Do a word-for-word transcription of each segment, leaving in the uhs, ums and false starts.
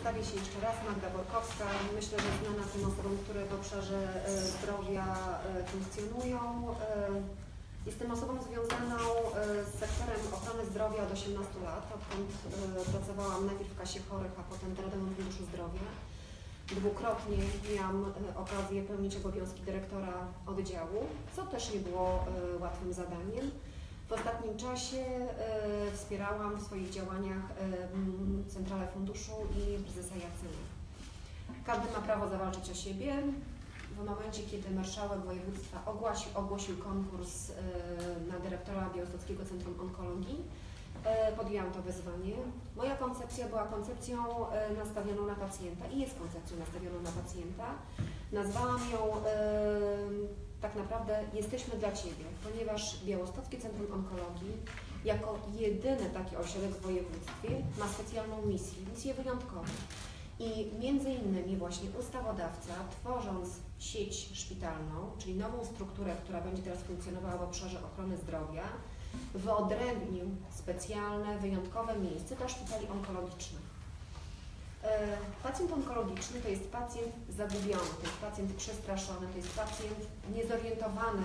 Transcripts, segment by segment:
Przedstawię się jeszcze raz, Magda Borkowska. Myślę, że znana tym osobom, które w obszarze zdrowia funkcjonują. Jestem osobą związaną z sektorem ochrony zdrowia od osiemnastu lat, odkąd pracowałam najpierw w Kasie Chorych, a potem w Narodowym Funduszu Zdrowia. Dwukrotnie miałam okazję pełnić obowiązki dyrektora oddziału, co też nie było łatwym zadaniem. W ostatnim czasie e, wspierałam w swoich działaniach e, centralę funduszu i prezesa Jacyna. Każdy ma prawo zawalczyć o siebie. W momencie, kiedy marszałek województwa ogłosił, ogłosił konkurs e, na dyrektora Białostockiego Centrum Onkologii, e, podjęłam to wyzwanie. Moja koncepcja była koncepcją e, nastawioną na pacjenta i jest koncepcją nastawioną na pacjenta. Nazwałam ją e, tak naprawdę Jesteśmy dla Ciebie, ponieważ Białostockie Centrum Onkologii jako jedyny taki ośrodek w województwie ma specjalną misję, misję wyjątkową. I między innymi właśnie ustawodawca, tworząc sieć szpitalną, czyli nową strukturę, która będzie teraz funkcjonowała w obszarze ochrony zdrowia, wyodrębnił specjalne, wyjątkowe miejsce dla szpitali onkologicznych. Pacjent onkologiczny to jest pacjent zagubiony, to jest pacjent przestraszony, to jest pacjent niezorientowany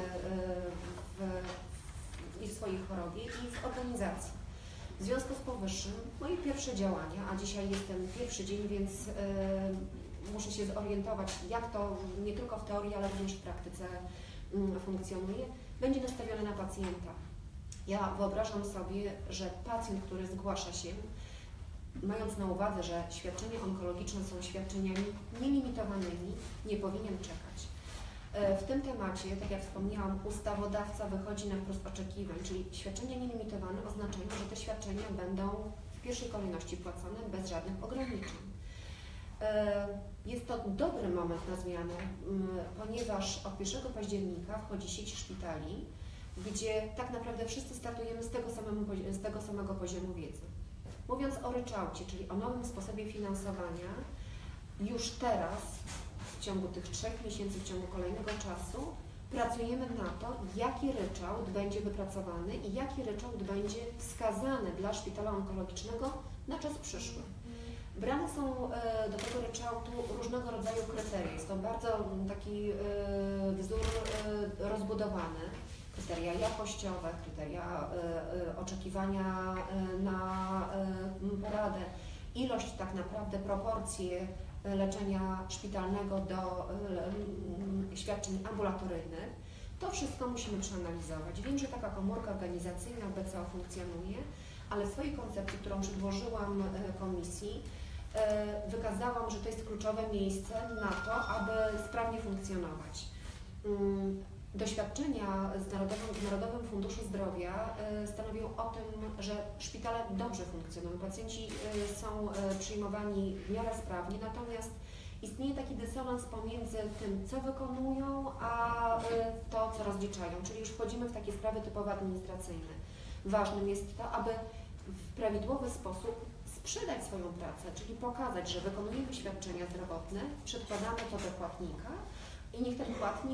w, w swojej chorobie i w organizacji. W związku z powyższym moje pierwsze działania, a dzisiaj jest ten pierwszy dzień, więc y, muszę się zorientować, jak to nie tylko w teorii, ale również w praktyce y, funkcjonuje, będzie nastawione na pacjenta. Ja wyobrażam sobie, że pacjent, który zgłasza się, mając na uwadze, że świadczenia onkologiczne są świadczeniami nielimitowanymi, nie powinien czekać. W tym temacie, tak jak wspomniałam, ustawodawca wychodzi na wprost oczekiwań, czyli świadczenia nielimitowane oznaczają, że te świadczenia będą w pierwszej kolejności płacone bez żadnych ograniczeń. Jest to dobry moment na zmianę, ponieważ od pierwszego października wchodzi sieć szpitali, gdzie tak naprawdę wszyscy startujemy z tego samego, z tego samego poziomu wiedzy. Mówiąc o ryczałcie, czyli o nowym sposobie finansowania, już teraz, w ciągu tych trzech miesięcy, w ciągu kolejnego czasu, pracujemy na to, jaki ryczałt będzie wypracowany i jaki ryczałt będzie wskazany dla szpitala onkologicznego na czas przyszły. Brane są do tego ryczałtu różnego rodzaju kryteria. Jest to bardzo taki wzór rozbudowany. Kryteria jakościowe, kryteria y, y, oczekiwania y, na y, poradę, ilość tak naprawdę, proporcje leczenia szpitalnego do y, y, świadczeń ambulatoryjnych. To wszystko musimy przeanalizować. Wiem, że taka komórka organizacyjna w B C O funkcjonuje, ale w swojej koncepcji, którą przedłożyłam y, komisji, y, wykazałam, że to jest kluczowe miejsce na to, aby sprawnie funkcjonować. Y, Doświadczenia z Narodowym, Narodowym Funduszu Zdrowia y, stanowią o tym, że szpitale dobrze funkcjonują, pacjenci y, są y, przyjmowani w miarę sprawnie, natomiast istnieje taki dysonans pomiędzy tym, co wykonują, a y, to, co rozliczają, czyli już wchodzimy w takie sprawy typowo administracyjne. Ważnym jest to, aby w prawidłowy sposób sprzedać swoją pracę, czyli pokazać, że wykonujemy świadczenia zdrowotne, przedkładamy to do płatnika, i niech ten płatnik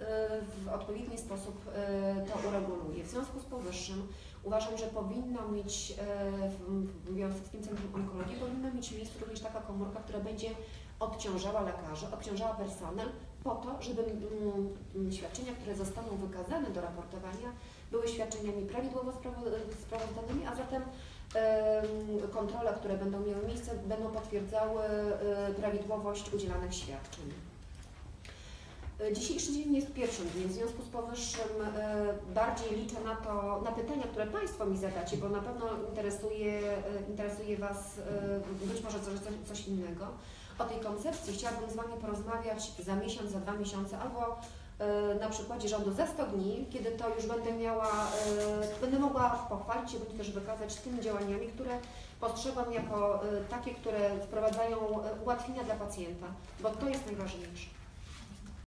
w odpowiedni sposób to ureguluje. W związku z powyższym uważam, że powinno mieć w Białostockim Centrum Onkologii powinna mieć miejsce również taka komórka, która będzie odciążała lekarzy, odciążała personel po to, żeby świadczenia, które zostaną wykazane do raportowania, były świadczeniami prawidłowo sprawozdanymi, a zatem kontrole, które będą miały miejsce, będą potwierdzały prawidłowość udzielanych świadczeń. Dzisiejszy dzień jest pierwszym dniem, w związku z powyższym bardziej liczę na to, na pytania, które Państwo mi zadacie, bo na pewno interesuje, interesuje Was być może coś, coś innego. O tej koncepcji chciałabym z Wami porozmawiać za miesiąc, za dwa miesiące, albo na przykładzie rządu za sto dni, kiedy to już będę miała, będę mogła pochwalić się, bądź też wykazać tymi działaniami, które postrzegam jako takie, które wprowadzają ułatwienia dla pacjenta, bo to jest najważniejsze.